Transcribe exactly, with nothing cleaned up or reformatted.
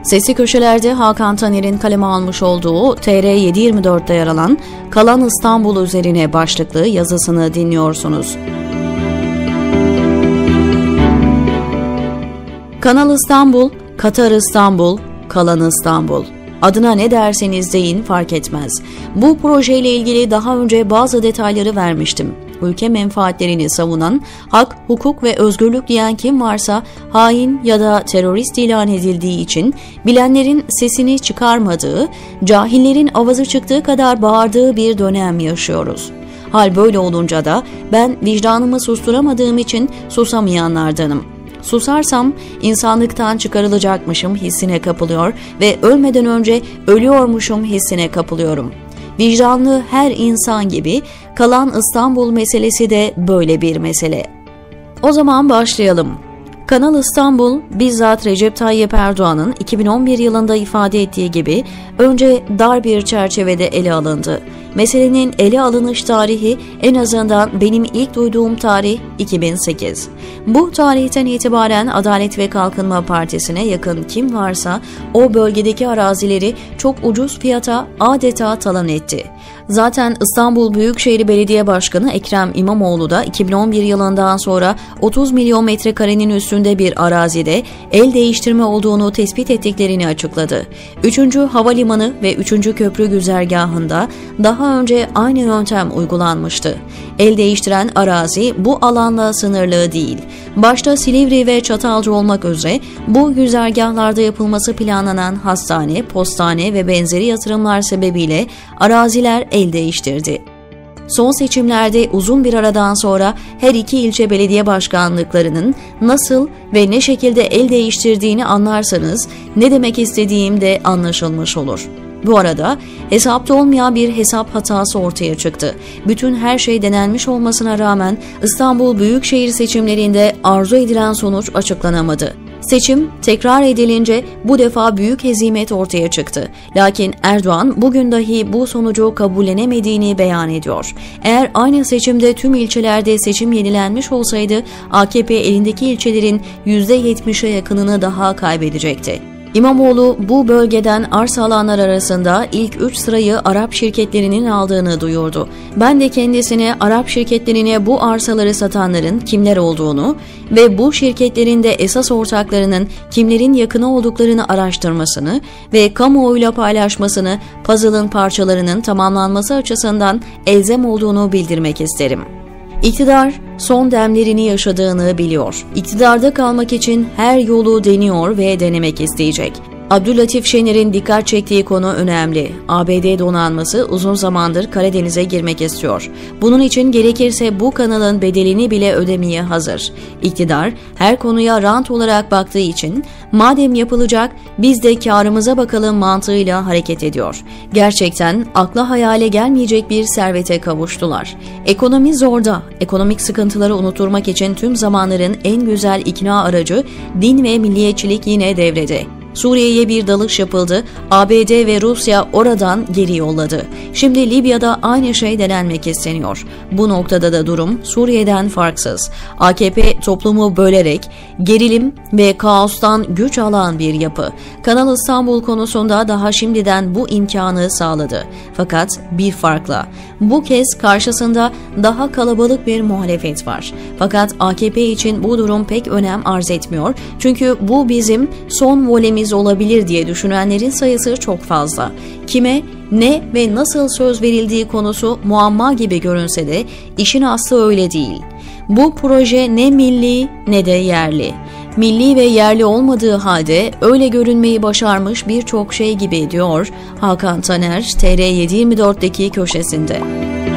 Sesli Köşeler'de Hakan Taner'in kaleme almış olduğu T R yedi yirmi dört'te yer alan Kalan İstanbul üzerine başlıklı yazısını dinliyorsunuz. Kanal İstanbul, Katar İstanbul, Kalan İstanbul. Adına ne derseniz deyin fark etmez. Bu projeyle ilgili daha önce bazı detayları vermiştim. Ülke menfaatlerini savunan, hak, hukuk ve özgürlük diyen kim varsa hain ya da terörist ilan edildiği için bilenlerin sesini çıkarmadığı, cahillerin avazı çıktığı kadar bağırdığı bir dönem yaşıyoruz. Hal böyle olunca da ben vicdanımı susturamadığım için susamayanlardanım. Susarsam insanlıktan çıkarılacakmışım hissine kapılıyor ve ölmeden önce ölüyormuşum hissine kapılıyorum. Vicdanlı her insan gibi Kalan İstanbul meselesi de böyle bir mesele. O zaman başlayalım. Kanal İstanbul, bizzat Recep Tayyip Erdoğan'ın iki bin on bir yılında ifade ettiği gibi önce dar bir çerçevede ele alındı. Meselenin ele alınış tarihi en azından benim ilk duyduğum tarih iki bin sekiz. Bu tarihten itibaren Adalet ve Kalkınma Partisi'ne yakın kim varsa o bölgedeki arazileri çok ucuz fiyata adeta talan etti. Zaten İstanbul Büyükşehir Belediye Başkanı Ekrem İmamoğlu da iki bin on bir yılından sonra otuz milyon metrekarenin üstünde bir arazide el değiştirme olduğunu tespit ettiklerini açıkladı. üçüncü Havalimanı ve üçüncü Köprü güzergahında daha önce aynı yöntem uygulanmıştı. El değiştiren arazi bu alanla sınırlı değil. Başta Silivri ve Çatalca olmak üzere bu güzergahlarda yapılması planlanan hastane, postane ve benzeri yatırımlar sebebiyle araziler el değiştirdi. Son seçimlerde uzun bir aradan sonra her iki ilçe belediye başkanlıklarının nasıl ve ne şekilde el değiştirdiğini anlarsanız ne demek istediğim de anlaşılmış olur. Bu arada hesapta olmayan bir hesap hatası ortaya çıktı. Bütün her şey denenmiş olmasına rağmen İstanbul Büyükşehir seçimlerinde arzu edilen sonuç açıklanamadı. Seçim tekrar edilince bu defa büyük hezimet ortaya çıktı. Lakin Erdoğan bugün dahi bu sonucu kabullenemediğini beyan ediyor. Eğer aynı seçimde tüm ilçelerde seçim yenilenmiş olsaydı A K P elindeki ilçelerin yüzde yetmişe yakınını daha kaybedecekti. İmamoğlu bu bölgeden arsa alanlar arasında ilk üç sırayı Arap şirketlerinin aldığını duyurdu. Ben de kendisine Arap şirketlerine bu arsaları satanların kimler olduğunu ve bu şirketlerin de esas ortaklarının kimlerin yakını olduklarını araştırmasını ve kamuoyuyla paylaşmasını puzzle'ın parçalarının tamamlanması açısından elzem olduğunu bildirmek isterim. İktidar son demlerini yaşadığını biliyor. İktidarda kalmak için her yolu deniyor ve denemek isteyecek. Abdülatif Şener'in dikkat çektiği konu önemli. A B D donanması uzun zamandır Karadeniz'e girmek istiyor. Bunun için gerekirse bu kanalın bedelini bile ödemeye hazır. İktidar her konuya rant olarak baktığı için madem yapılacak biz de kârımıza bakalım mantığıyla hareket ediyor. Gerçekten akla hayale gelmeyecek bir servete kavuştular. Ekonomi zorda. Ekonomik sıkıntıları unutturmak için tüm zamanların en güzel ikna aracı din ve milliyetçilik yine devrede. Suriye'ye bir dalış yapıldı, A B D ve Rusya oradan geri yolladı. Şimdi Libya'da aynı şey denenmek isteniyor. Bu noktada da durum Suriye'den farksız. A K P toplumu bölerek, gerilim ve kaostan güç alan bir yapı. Kanal İstanbul konusunda daha şimdiden bu imkanı sağladı. Fakat bir farkla. Bu kez karşısında daha kalabalık bir muhalefet var. Fakat A K P için bu durum pek önem arz etmiyor. Çünkü bu bizim son volemiz olabilir diye düşünenlerin sayısı çok fazla. Kime, ne ve nasıl söz verildiği konusu muamma gibi görünse de işin aslı öyle değil. Bu proje ne milli ne de yerli. Milli ve yerli olmadığı halde öyle görünmeyi başarmış birçok şey gibi diyor Hakan Taner T R yedi yirmi dört'teki köşesinde.